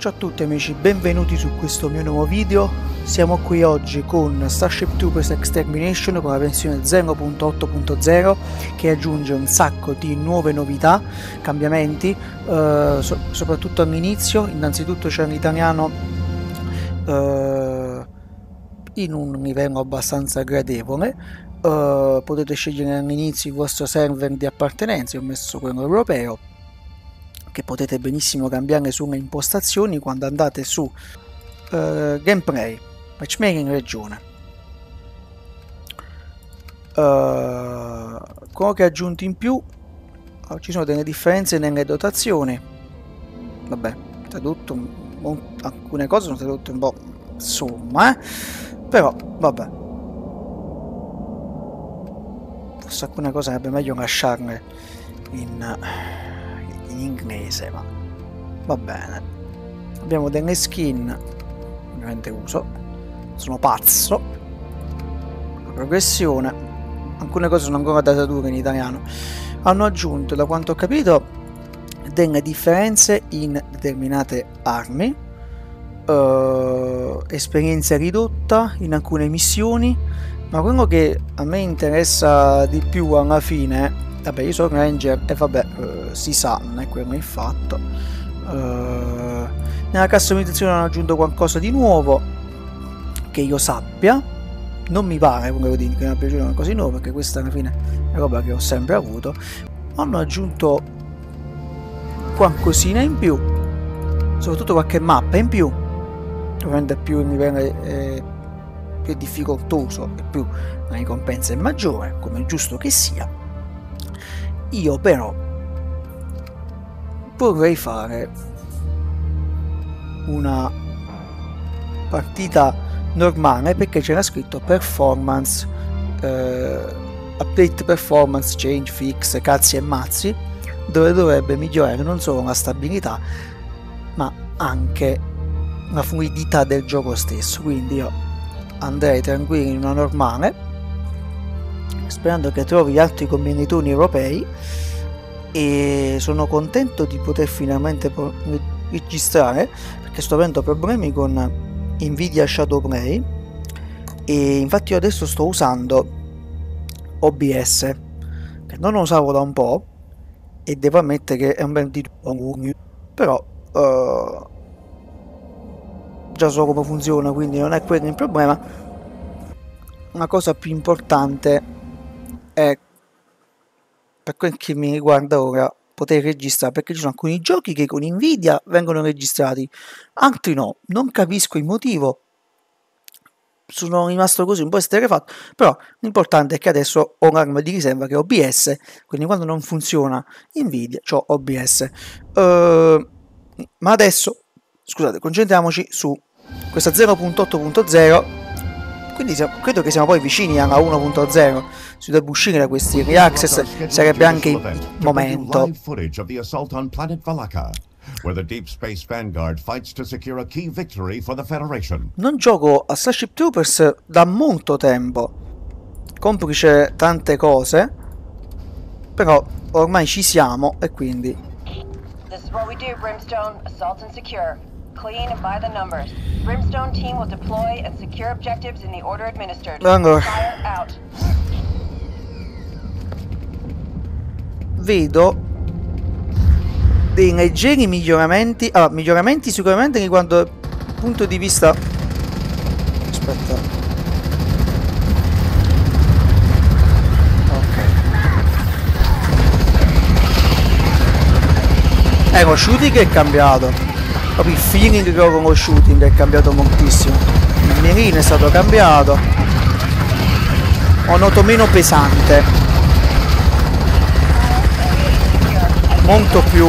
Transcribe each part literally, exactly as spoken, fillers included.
Ciao a tutti amici, benvenuti su questo mio nuovo video. Siamo qui oggi con Starship Troopers Extermination con la versione zero punto otto punto zero che aggiunge un sacco di nuove novità, cambiamenti, eh, so soprattutto all'inizio. Innanzitutto c'è l'italiano eh, in un livello abbastanza gradevole. Uh, potete scegliere all'inizio il vostro server di appartenenza. Io ho messo quello europeo, che potete benissimo cambiare sulle impostazioni quando andate su uh, gameplay, matchmaking regione. Uh, quello che ho aggiunto in più, oh, ci sono delle differenze nelle dotazioni. Vabbè, tradotto, alcune cose sono tradotte un po' insomma, eh? Però vabbè, forse alcune cose sarebbe meglio lasciarle in, in inglese, ma va bene. Abbiamo delle skin, ovviamente uso, sono pazzo, la progressione, alcune cose sono ancora da tradurre in italiano. Hanno aggiunto, da quanto ho capito, delle differenze in determinate armi, uh, esperienza ridotta in alcune missioni. Ma quello che a me interessa di più alla fine, vabbè, io sono Ranger e vabbè, eh, si sa, non è quello il fatto. Eh, nella customizzazione hanno aggiunto qualcosa di nuovo, che io sappia. Non mi pare, volevo dire, che mi è piaciuto qualcosa di nuovo, perché questa alla fine è roba che ho sempre avuto. Hanno aggiunto qualcosina in più, soprattutto qualche mappa in più, ovviamente più in livello eh, più è difficoltoso e più la ricompensa è maggiore, come è giusto che sia. Io però vorrei fare una partita normale, perché c'era scritto performance, eh, update performance change fix cazzi e mazzi, dove dovrebbe migliorare non solo la stabilità ma anche la fluidità del gioco stesso. Quindi io andrei tranquillo in una normale, sperando che trovi altri combinatori europei, e sono contento di poter finalmente registrare, perché sto avendo problemi con Nvidia Shadowplay, e infatti io adesso sto usando O B S, che non usavo da un po', e devo ammettere che è un bel di però uh, già so come funziona, quindi non è quello il problema. Una cosa più importante è, per quel che mi riguarda ora, poter registrare, perché ci sono alcuni giochi che con Nvidia vengono registrati, altri no. Non capisco il motivo, sono rimasto così un po' esterrefatto, però l'importante è che adesso ho un'arma di riserva che è O B S, quindi quando non funziona Nvidia c'ho O B S. Uh, ma adesso, scusate, concentriamoci su questa zero punto otto punto zero, quindi siamo, credo che siamo poi vicini alla uno punto zero. Si dovrebbe uscire da questi early access, sarebbe anche il momento. Non gioco a Starship Troopers da molto tempo, complice tante cose, però ormai ci siamo e quindi This is what we do, Brimstone. Assault and secure. Clean and by the numbers. Brimstone team will deploy and secure objectives in the order administered. Allora, Fire out. vedo dei leggeri miglioramenti. Allora, miglioramenti sicuramente riguardo il punto di vista. Aspetta. Eh, lo shooting è cambiato, proprio il feeling che ho con lo shooting è cambiato moltissimo. Il mirino è stato cambiato, ho noto meno pesante, molto più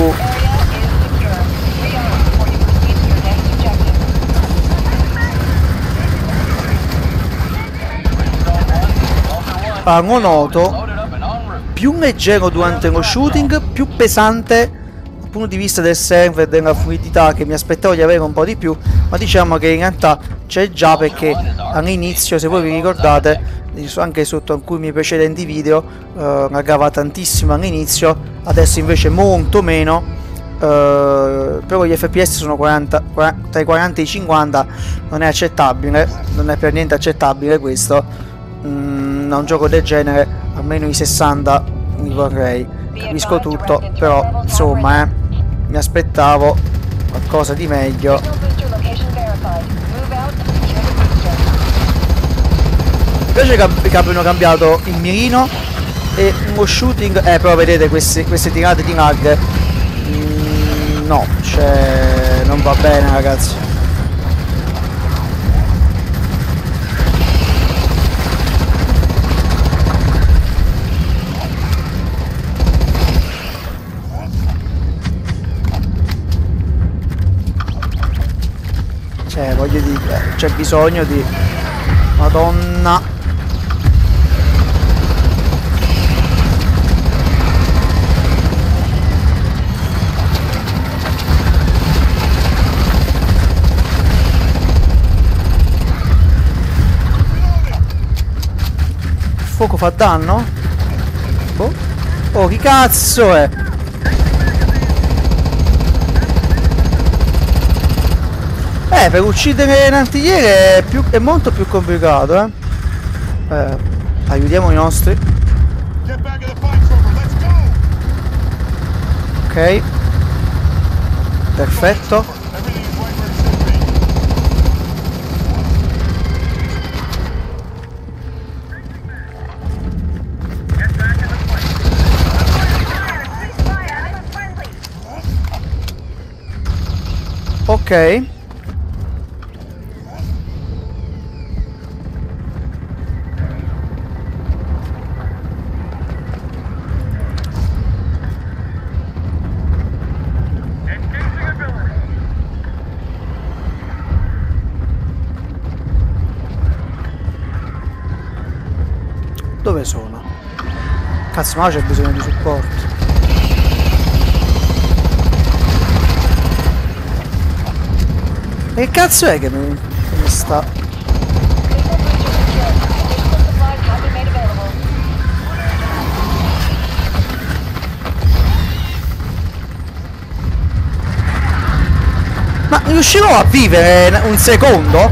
ah, lo noto più leggero durante lo shooting, più pesante punto di vista del server, della fluidità, che mi aspettavo di avere un po' di più, ma diciamo che in realtà c'è già, perché all'inizio, se voi vi ricordate, anche sotto alcuni precedenti video, eh, laggava tantissimo all'inizio, adesso invece molto meno, eh, Uh, però gli F P S sono quaranta, quaranta, tra i quaranta e i cinquanta, non è accettabile, non è per niente accettabile questo. Mm, da un gioco del genere almeno i sessanta mi vorrei. Capisco tutto, però insomma eh, mi aspettavo qualcosa di meglio. Mi piace che abbiano cambiato il mirino e uno shooting, eh però vedete queste, queste tirate di lag. No, cioè non va bene ragazzi. Cioè voglio dire, c'è bisogno di... Madonna. Fuoco fa danno? Boh. Oh, chi cazzo è? Eh, per uccidere un artigliere è, più, è molto più complicato, eh. Eh, aiutiamo i nostri. Ok. Perfetto. Ok. Dove sono? Cazzo, ma c'è bisogno di supporto. E che cazzo è che mi, che mi sta? Ma riuscirò a vivere un secondo?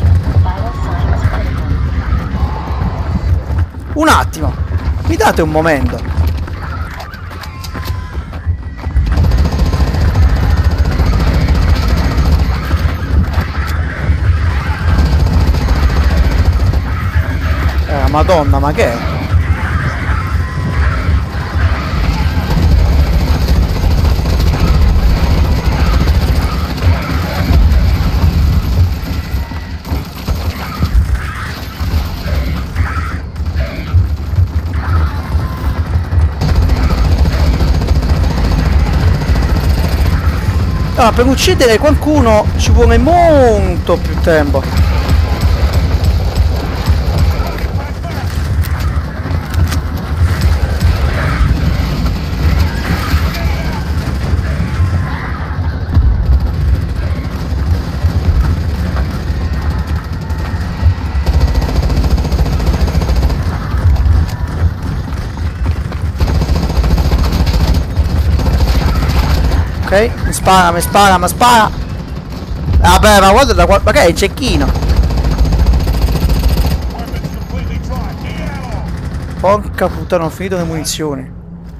Un attimo, mi date un momento. Madonna, ma che è? Ah, per uccidere qualcuno ci vuole molto più tempo. Ok, mi spara, mi spara, mi spara. Vabbè, ma guarda da qua. Ma che è il cecchino? Porca puttana, ho finito le munizioni.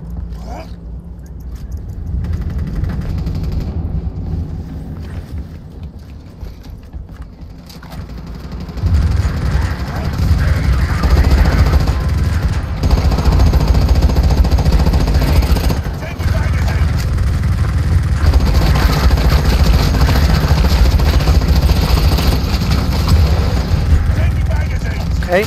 Ok.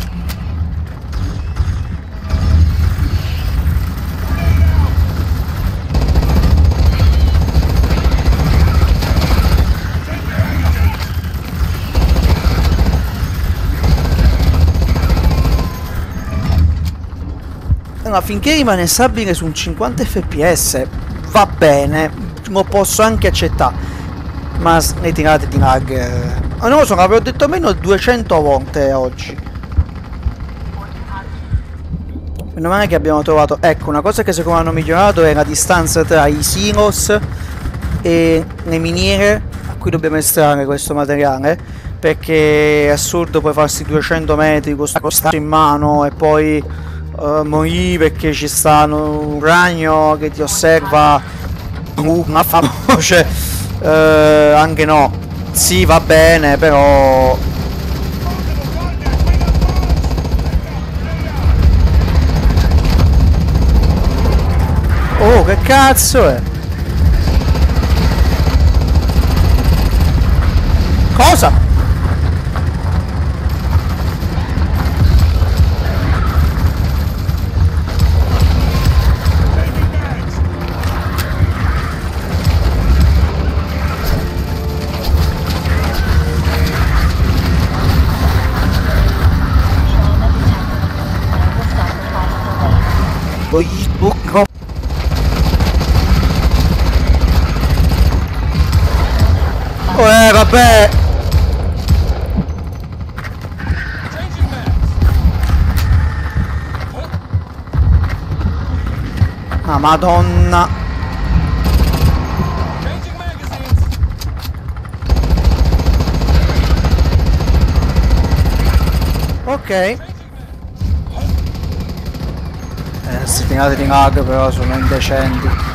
Allora, finché rimane stabile su un cinquanta F P S va bene, lo posso anche accettare, ma ne tirate di lag, eh. Oh, non lo so, l'avevo detto almeno duecento volte oggi. Meno male che abbiamo trovato, ecco, una cosa che secondo me hanno migliorato è la distanza tra i silos e le miniere a cui dobbiamo estrarre questo materiale, perché è assurdo poi farsi duecento metri con questo in mano e poi uh, morire perché ci sta un ragno che ti osserva uh, una voce. Uh, anche no, sì, va bene, però oh, che cazzo è? Cosa? Oh, eh, vabbè. Ah, madonna. Ok. Eh, questi tirate di lag però sono indecenti.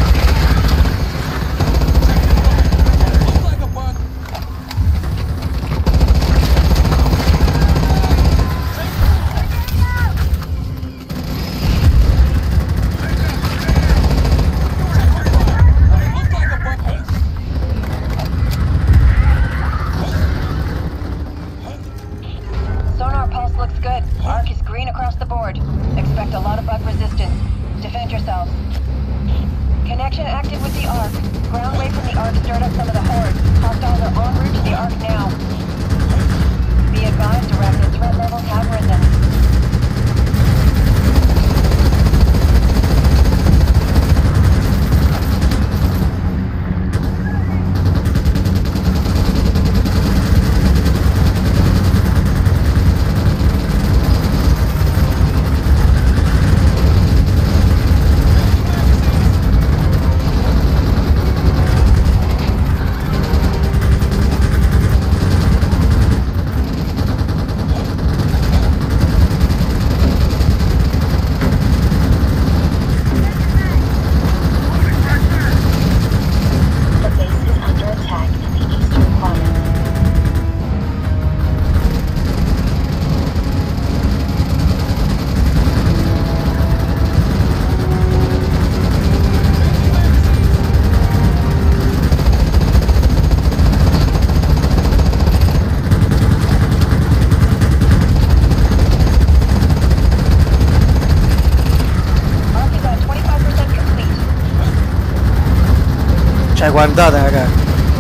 Cioè, guardate ragazzi.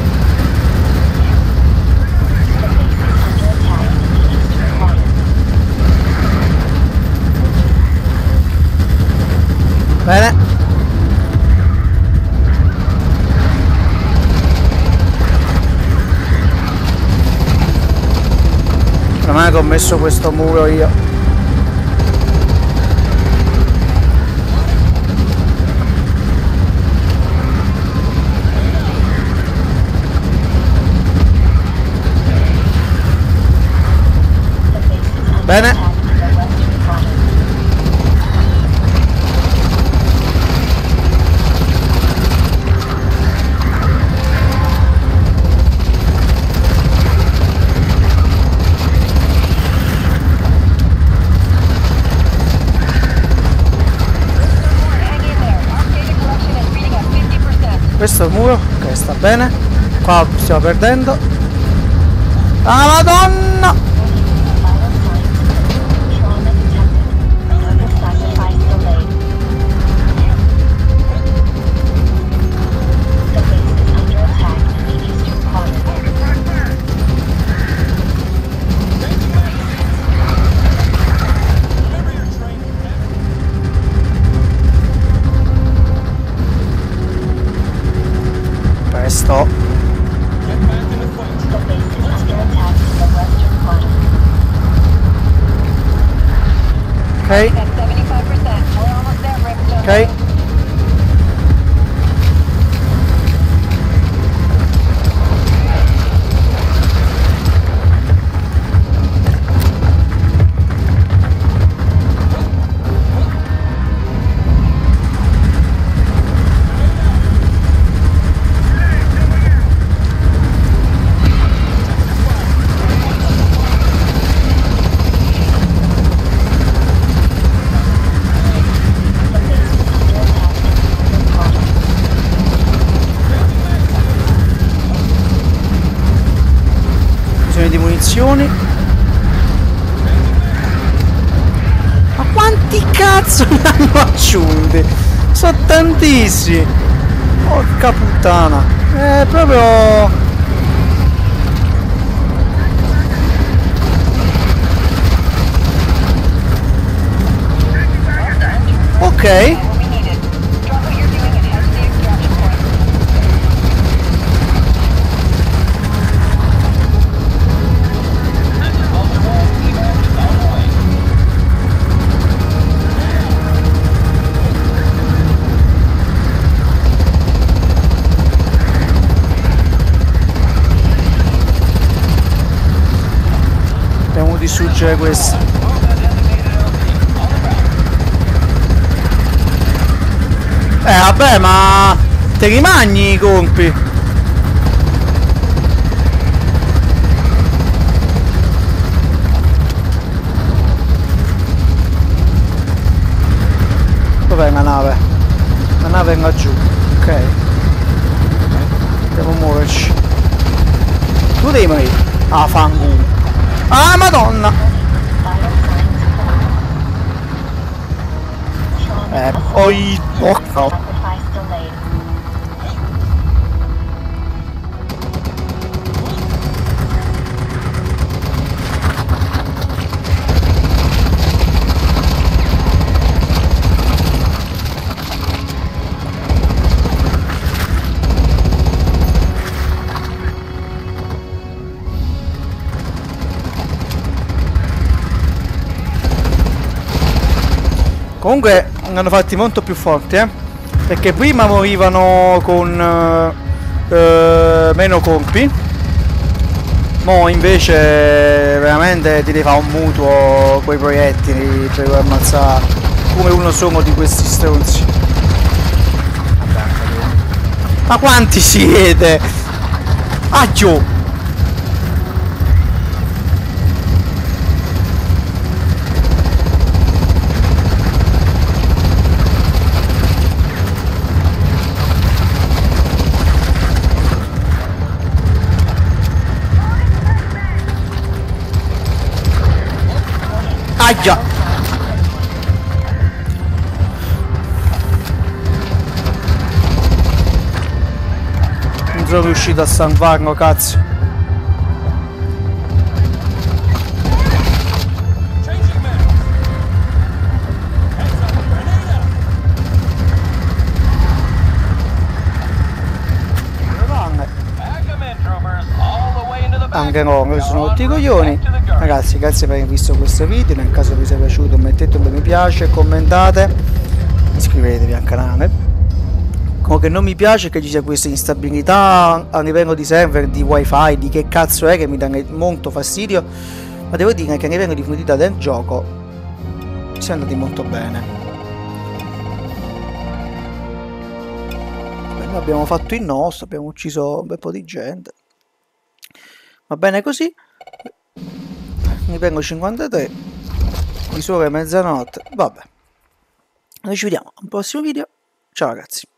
Bene. Non è che ho messo questo muro io. Bene. Questo è il muro, ok, sta bene. Qua stiamo perdendo. Ah, madonna! Presto. Ok. Ok. munizioni. Ma quanti cazzo ne hanno aggiunti? Sono tantissimi. Porca puttana. È proprio... ok. Dobbiamo distruggere questo. Eh vabbè, ma te rimagni i colpi? Dov'è la nave? La nave è laggiù, ok. Dobbiamo muoverci. Tu devi morire. Ah, fanculo. Ah, madonna! Eh, poi... porca. Comunque ne hanno fatti molto più forti, eh? Perché prima morivano con uh, uh, meno colpi. Mo invece veramente ti devi fare un mutuo coi proiettili per ammazzare come uno solo di questi stronzi. Ma quanti siete? Aggio! Aia! Non sono riuscito a salvarlo, cazzo. Anche no, sono tutti i coglioni. Ragazzi, grazie per aver visto questo video. Nel caso vi sia piaciuto mettete un bel mi piace, commentate, iscrivetevi al canale. Come che non mi piace che ci sia questa instabilità a livello di server, di wifi, di che cazzo è, che mi dà molto fastidio. Ma devo dire che a livello di fluidità del gioco siamo andati molto bene. Beh, noi abbiamo fatto il nostro, abbiamo ucciso un bel po' di gente. Va bene così. Mi prendo cinquantatré. Di sopra mezzanotte. Vabbè. Noi ci vediamo al prossimo video. Ciao ragazzi.